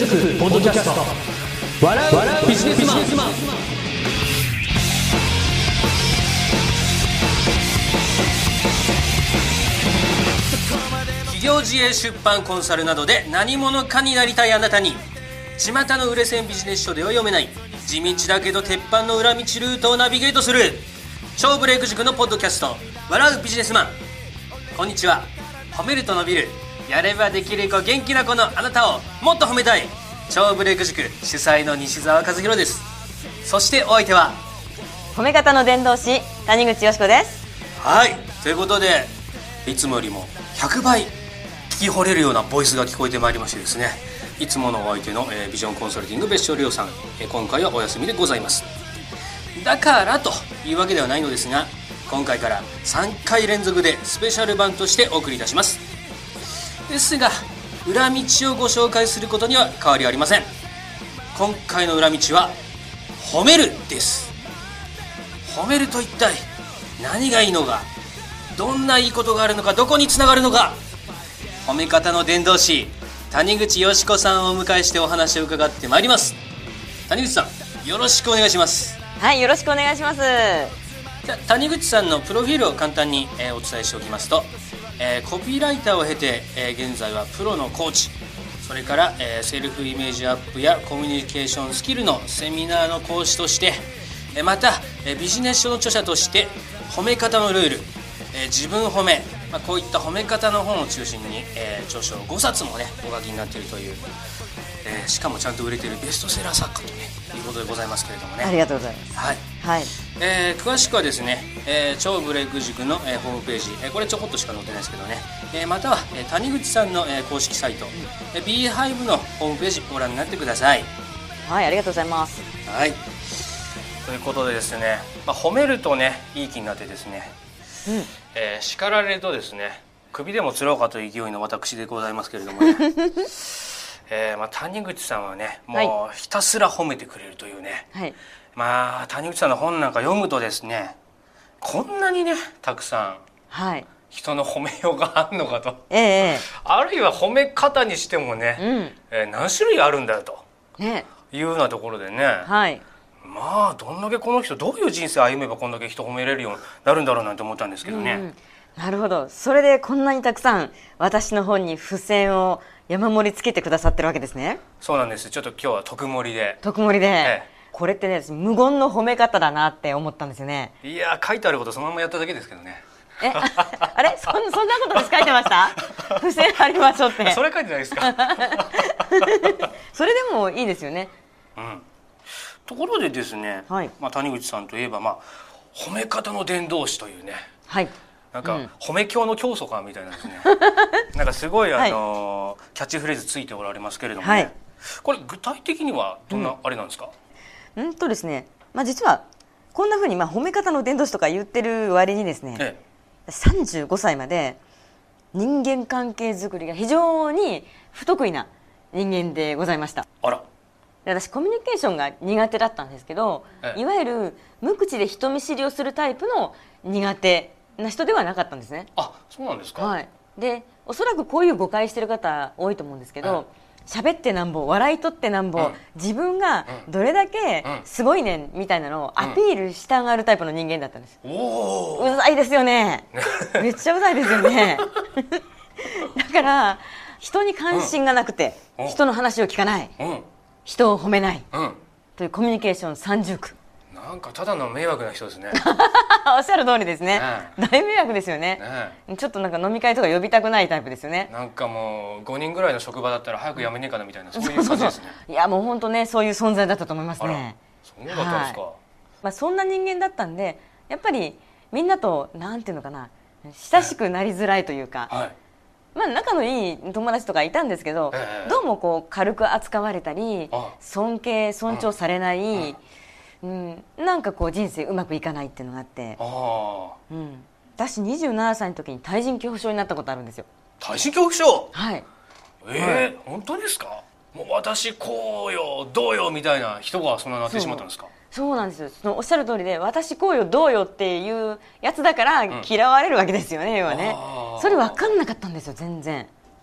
塾ポッドキャスト笑うビジネスマン。 企業自営出版コンサルなどで何者かになりたいあなたに、巷の売れ線ビジネス書では読めない地道だけど鉄板の裏道ルートをナビゲートする超ブレイク塾のポッドキャスト、笑うビジネスマン。こんにちは。褒めると伸びる、やればできる子、元気な子のあなたをもっと褒めたい超ブレイク塾主催の西澤和弘です。そしてお相手は褒め方の伝道師谷口よしこです。 はい、ということでいつもよりも100倍聞き惚れるようなボイスが聞こえてまいりましてですね、いつものお相手の、ビジョンコンサルティング別所亮さん、今回はお休みでございます。だからというわけではないのですが、今回から3回連続でスペシャル版としてお送りいたします。ですが裏道をご紹介することには変わりありません。今回の裏道は褒めるです。褒めると一体何がいいのか、どんないいことがあるのか、どこにつながるのか、褒め方の伝道師谷口よしこさんをお迎えしてお話を伺ってまいります。谷口さん、よろしくお願いします。 はい、よろしくお願いします。 じゃあ谷口さんのプロフィールを簡単に、お伝えしておきますと、コピーライターを経て、現在はプロのコーチ、それから、セルフイメージアップやコミュニケーションスキルのセミナーの講師として、また、ビジネス書の著者として褒め方のルール、自分褒め、こういった褒め方の本を中心に、著書5冊もねお書きになっているという、しかもちゃんと売れているベストセラー作家と、いうことでございますけれどもね。 ありがとうございます。 はい、 はい。 詳しくはですね、超ブレイク塾の、ホームページ、これちょこっとしか載ってないですけどね、または、谷口さんの、公式サイト、B-Hive のホームページご覧になってください。 はい、ありがとうございます。 はい、ということでですね、褒めるとねいい気になってですね、叱られるとですね首でもつろうかという勢いの私でございますけれどもね谷口さんはねもうひたすら褒めてくれるというね、はい、谷口さんの本なんか読むとですね、こんなにねたくさん人の褒めようがあるのかと、あるいは褒め方にしてもね、何種類あるんだよと、いうようなところでね、どんだけこの人どういう人生歩めばこんだけ人褒めれるようになるんだろうなんて思ったんですけどね、 なるほど。それでこんなにたくさん私の本に付箋を山盛りつけてくださってるわけですね。 そうなんです。ちょっと今日は特盛りで、これってね、無言の褒め方だなって思ったんですよね。いや、書いてあることそのままやっただけですけどね。 あれ、そんなことです。書いてました？付箋ありましょうって。 それ書いてないですか？ それでもいいですよね。 ところでですね、谷口さんといえば、褒め方の伝道師というね、なんか、褒め教の教祖かみたいなですねなんかすごいキャッチフレーズついておられますけれどもね、これ具体的にはどんなあれなんですか？ ですね、実はこんなふうに褒め方の伝道師とか言ってる割にですね、35歳まで人間関係づくりが非常に不得意な人間でございました。 あら。 私コミュニケーションが苦手だったんですけど、いわゆる無口で人見知りをするタイプの苦手な人ではなかったんですね。 あ、そうなんですか。 で、おそらくこういう誤解してる方多いと思うんですけど、喋ってなんぼ笑い取ってなんぼ、自分がどれだけすごいねんみたいなのをアピールしたがるタイプの人間だったんです。うざいですよね。めっちゃうざいですよね。だから人に関心がなくて、人の話を聞かない、人を褒めない、というコミュニケーション三重苦。 なんかただの迷惑な人ですね。 おっしゃる通りですね。大迷惑ですよね。ちょっとなんか飲み会とか呼びたくないタイプですよね。 なんかもう5人ぐらいの職場だったら早く辞めねえかなみたいな、そういう感じですね。 いや、もう本当ね、そういう存在だったと思いますね。 そうだったんですか。 そんな人間だったんで、やっぱりみんなとなんていうのかな、親しくなりづらいというか、仲のいい友達とかいたんですけど、どうもこう軽く扱われたり、尊重されない、なんかこう人生うまくいかないっていうのがあって、私27歳の時に対人恐怖症になったことあるんですよ。 対人恐怖症？ はい。 本当ですか？もう私こうよどうよみたいな人がそんななってしまったんですか？ そうなんですよ。そのおっしゃる通りで、私こうよどうよっていうやつだから嫌われるわけですよね、要はね。それ分かんなかったんですよ、全然。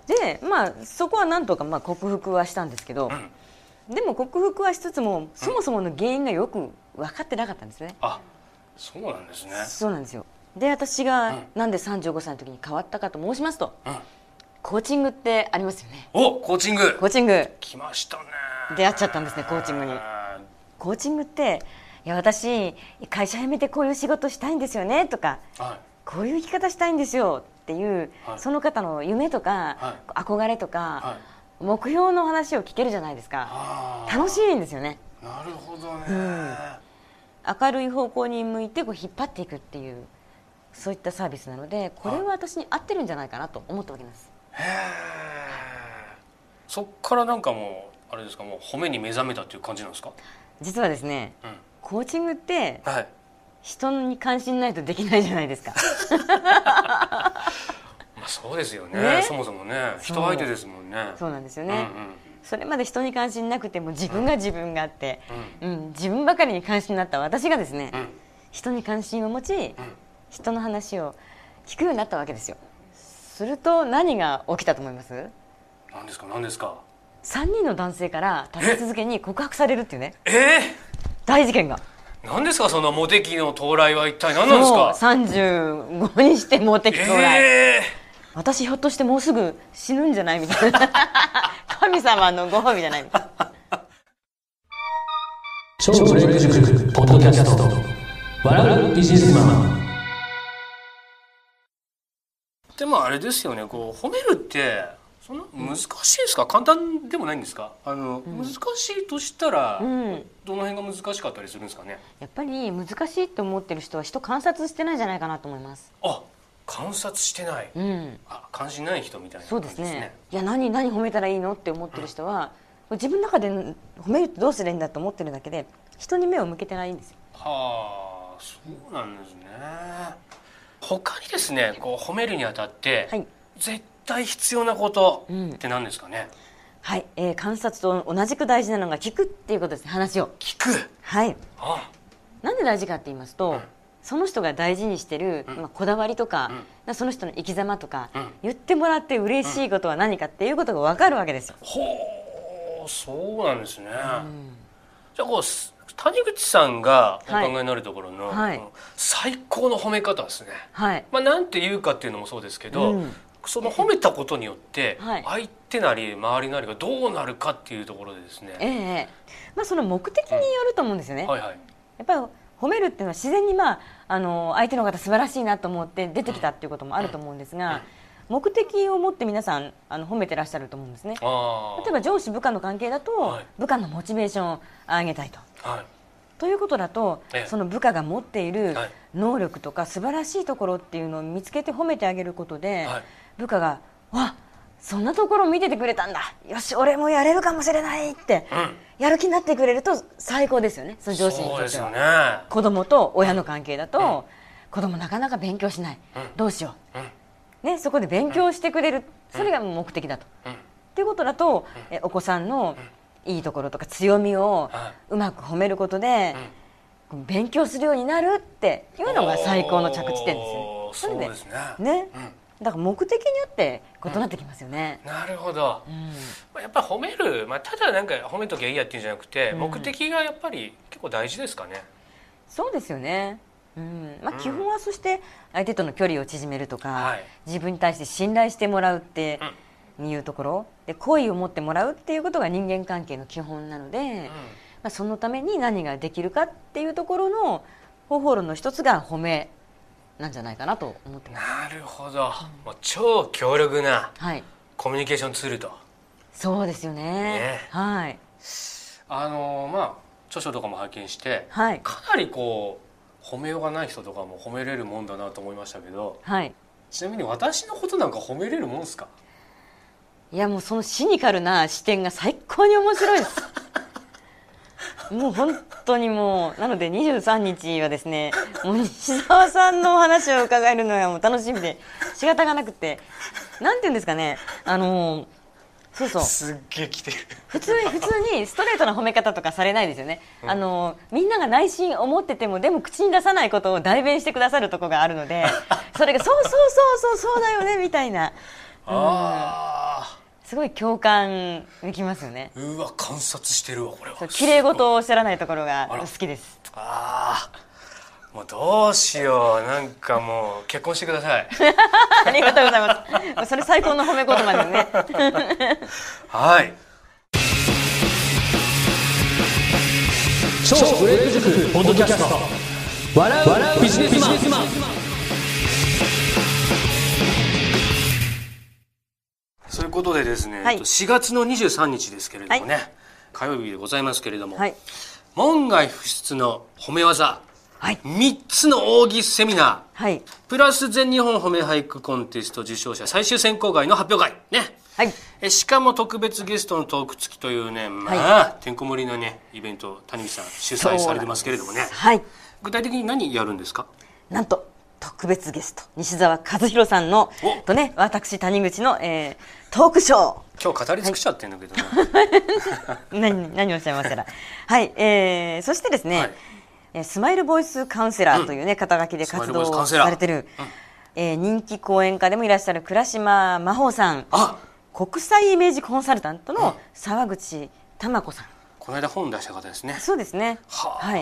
でまあそこはなんとかまあ克服はしたんですけど、でも克服はしつつもそもそもの原因がよく分かってなかったんですね。 あ、そうなんですね。 そうなんですよ。で私がなんで35歳の時に変わったかと申しますと、コーチングってありますよね。 お、コーチング。 コーチング来ましたね。 出会っちゃったんですね、コーチングに。コーチングっていや私会社辞めてこういう仕事したいんですよねとか、 はい、 こういう生き方したいんですよっていう、 はい、 その方の夢とか、はい、憧れとか、はい、目標の話を聞けるじゃないですか。楽しいんですよね。 なるほどね、 明るい方向に向いてこう引っ張っていくっていう、そういったサービスなので、これは私に合ってるんじゃないかなと思っております。 へえ。そっからなんかもうあれですか、もう褒めに目覚めたっていう感じなんですか？ 実はですね、コーチングって、 はい、 人に関心ないとできないじゃないですか。 まあそうですよ ね、そもそもね、人相手ですもんね。 そうなんですよね、それまで人に関心なくても自分が自分があって、自分ばかりに関心になった私がですね、人に関心を持ち、人の話を聞くようになったわけですよ。すると何が起きたと思います？ 何ですか何ですか ？3人の男性から立て続けに告白されるっていうね、大事件が。 何ですかそのモテ期の到来は一体何なんですか ？35にしてモテ期到来、私ひょっとしてもうすぐ死ぬんじゃないみたいな神様のご褒美じゃないみたいな。 超ブレイク塾ポッドキャスト笑うビジネスマン。 でもあれですよね、こう褒めるってそんな難しいですか？簡単でもないんですか？難しいとしたら、どの辺が難しかったりするんですかね？ やっぱり難しいと思ってる人は人観察してないんじゃないかなと思います。 あ、観察してない、関心ない人みたいな感じですね。そうですね。 いや何褒めたらいいのって思ってる人は、自分の中で褒めるってどうすればいいんだと思ってるだけで、人に目を向けてないんですよ。 はあ、そうなんですね。他にですね、こう褒めるにあたって、絶対必要なことって何ですかね？ はい、観察と同じく大事なのが聞くっていうことですね。話を聞く。 はい。なんで大事かって言いますと、その人が大事にしてる、こだわりとか、その人の生き様とか、言ってもらって嬉しいことは何かっていうことが分かるわけですよ。 ほう、そうなんですね。じゃあこう谷口さんがお考えになるところの、最高の褒め方ですね。まあなんて言うかっていうのもそうですけど、その褒めたことによって相手なり周りなりがどうなるかっていうところでですね、 まあその目的によると思うんですよね。やっぱり褒めるっていうのは自然に、相手の方素晴らしいなと思って出てきたっていうこともあると思うんですが、目的を持って皆さん褒めてらっしゃると思うんですね。例えば上司部下の関係だと、部下のモチベーションを上げたいと、ということだと、その部下が持っている能力とか素晴らしいところっていうのを見つけて褒めてあげることで、部下がわ、そんなところを見ててくれたんだ、よし俺もやれるかもしれないって、やる気になってくれると最高ですよね。その上司にとっては。子供と親の関係だと、子供なかなか勉強しない、どうしよう、そこで勉強してくれる、それが目的だと、っていうことだと、お子さんのいいところとか強みをうまく褒めることで、勉強するようになるっていうのが最高の着地点ですよね。そうですね。だから目的によって異なってきますよね。 なるほど。やっぱり褒める、ただなんか褒めときゃいいやっていうんじゃなくて、目的がやっぱり結構大事ですかね。 そうですよね。基本はそして相手との距離を縮めるとか、自分に対して信頼してもらうっていうところで、好意を持ってもらうっていうことが人間関係の基本なので、そのために何ができるかっていうところの方法論の一つが褒めなんじゃないかなと思ってます。 なるほど、もう超強力なコミュニケーションツールと。 そうですよね。 著書とかも拝見して、かなりこう褒めようがない人とかも褒めれるもんだなと思いましたけど、ちなみに私のことなんか褒めれるもんですか？ いやもうそのシニカルな視点が最高に面白いですもう本当にもうなので23日はですね、もう西澤さんのお話を伺えるのはもう楽しみで仕方がなくて、なんていうんですかね、そうそう、 すっげえ来てる普通にストレートな褒め方とかされないですよね。みんなが内心思っててもでも口に出さないことを代弁してくださるところがあるのでそれがそうだよねみたいな。 すごい共感できますよね。 うわ観察してるわこれは。 綺麗事をおっしゃらないところが好きです。 ああもうどうしようなんかもう結婚してください。 ありがとうございます。それ最高の褒め言葉ですね。 はい。 超ブレイク塾ポッドキャスト笑うビジネスマン。 そういうことでですね、 はい、 4月の23日ですけれどもね、はい、火曜日でございますけれども、 はい、 門外不出の褒め技、 はい、 3つの奥義セミナー、 はい、 プラス全日本褒め俳句コンテスト受賞者最終選考会の発表会ね、はい、しかも特別ゲストのトーク付きというね、まあ、はい、てんこ盛りのねイベントを谷口さん主催されてますけれどもね、 はい、 具体的に何やるんですか？ なんと特別ゲスト西澤和弘さんのとね私谷口の、トークショー今日語り尽くしちゃってんだけどね、 はい、何をおっしゃいましたらはい、そしてですね、はい、スマイルボイスカウンセラーというね、肩書きで活動をされてる、人気講演家でもいらっしゃる倉島真帆さん、国際イメージコンサルタントの沢口珠子さん、 この間本出した方ですね。 そうですね。 はい。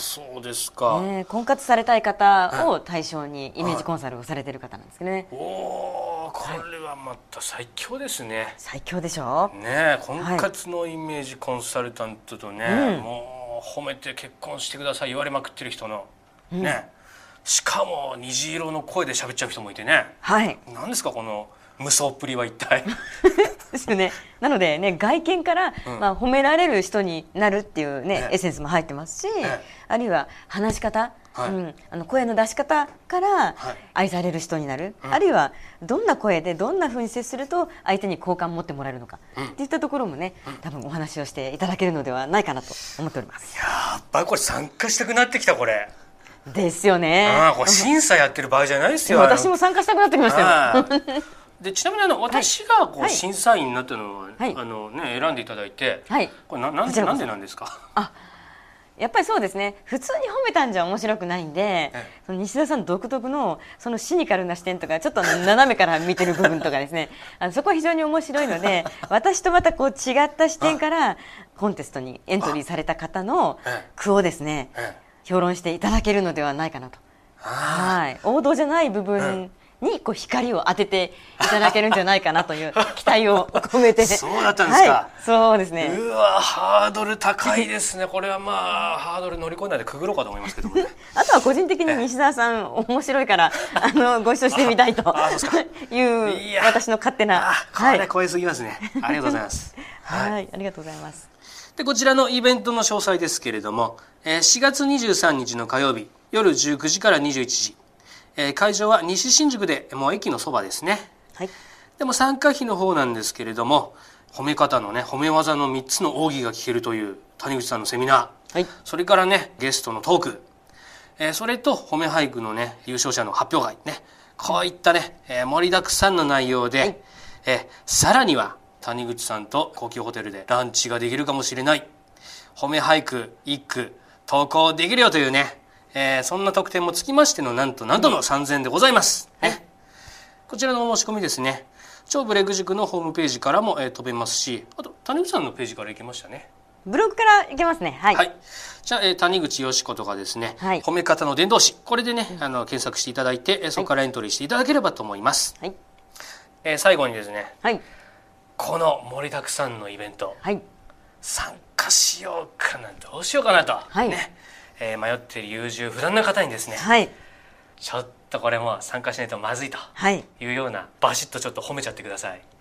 そうですか。 婚活されたい方を対象にイメージコンサルをされている方なんですけどね。 おお、これはまた最強ですね。 最強でしょ。 ね、婚活のイメージコンサルタントとね、もう褒めて結婚してください言われまくってる人のね、しかも虹色の声で喋っちゃう人もいてね。 はい。 何ですかこの無双っぷりは一体。 ですよね。なのでね、外見から、褒められる人になるっていうね、エッセンスも入ってますし、あるいは話し方、声の出し方から愛される人になる、あるいはどんな声でどんな風に接すると相手に好感を持ってもらえるのか、っていったところもね、多分お話をしていただけるのではないかなと思っております。 やっぱりこれ参加したくなってきたこれ。 ですよね。 これ審査やってる場合じゃないですよ。 私も参加したくなってきましたよ。 でちなみに私がこう審査員になったのは、選んでいただいて、これなんでなんですか？ やっぱりそうですね、普通に褒めたんじゃ面白くないんで、その西田さん独特のそのシニカルな視点とかちょっと斜めから見てる部分とかですねそこは非常に面白いので私とまたこう違った視点からコンテストにエントリーされた方の句をですね評論していただけるのではないかなと。王道じゃない部分にこう光を当てていただけるんじゃないかなという期待を込めてそうだったんですか。 そうですね。 うわハードル高いですね。これはまあハードル乗り越えないでくぐろうかと思いますけどもね。 あとは個人的に西澤さん面白いからご一緒してみたいという私の勝手な。 これ超えすぎますね。ありがとうございます。 はい、ありがとうございます。 でこちらのイベントの詳細ですけれども、4月23日の火曜日夜19時から21時。会場は西新宿でもう駅のそばですね、でも参加費の方なんですけれども褒め方のね褒め技の3つの奥義が聞けるという谷口さんのセミナー、それからねゲストのトーク、それと褒め俳句のね優勝者の発表会ね、こういったね、盛りだくさんの内容で、さらには谷口さんと高級ホテルでランチができるかもしれない、褒め俳句一句投稿できるよというね、そんな特典もつきましてのなんとの3000円でございます、こちらのお申し込みですね超ブレグ塾のホームページからも、飛べますし、あと谷口さんのページから行けましたね。 ブログから行けますね。 じゃあ、谷口よしことかですね、褒め方の伝道師これでね、検索していただいて、そこからエントリーしていただければと思います、最後にですね、この盛りだくさんのイベント、参加しようかなどうしようかなと、迷っている優柔不断な方にですね、ちょっとこれも参加しないとまずいというような、バシッとちょっと褒めちゃってください。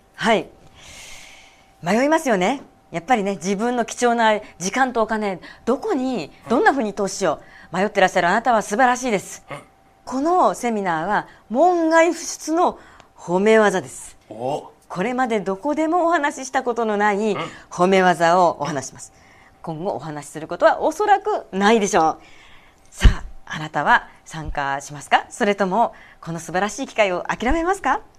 迷いますよね。やっぱりね自分の貴重な時間とお金どこにどんなふうに投資しよう、迷ってらっしゃるあなたは素晴らしいです、このセミナーは門外不出の褒め技です。これまでどこでもお話ししたことのない褒め技をお話します。今後お話しすることはおそらくないでしょう。さあ、あなたは参加しますか？それともこの素晴らしい機会を諦めますか？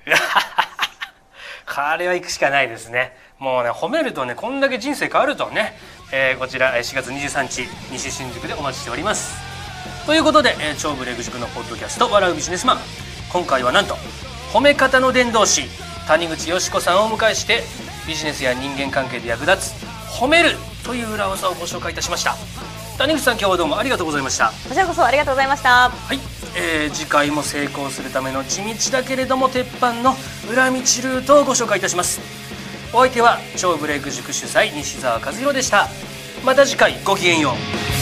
これは行くしかないですね。もうね褒めるとねこんだけ人生変わるとね、こちら4月23日西新宿でお待ちしております。ということで、超ブレイク塾のポッドキャスト笑うビジネスマン、今回はなんと褒め方の伝道師谷口よし子さんをお迎えして、ビジネスや人間関係で役立つ褒めるという裏技をご紹介いたしました。谷口さん、今日はどうもありがとうございました。 こちらこそありがとうございました。 はい、次回も成功するための地道だけれども鉄板の裏道ルートをご紹介いたします。お相手は超ブレイク塾主催西澤和弘でした。また次回ごきげんよう。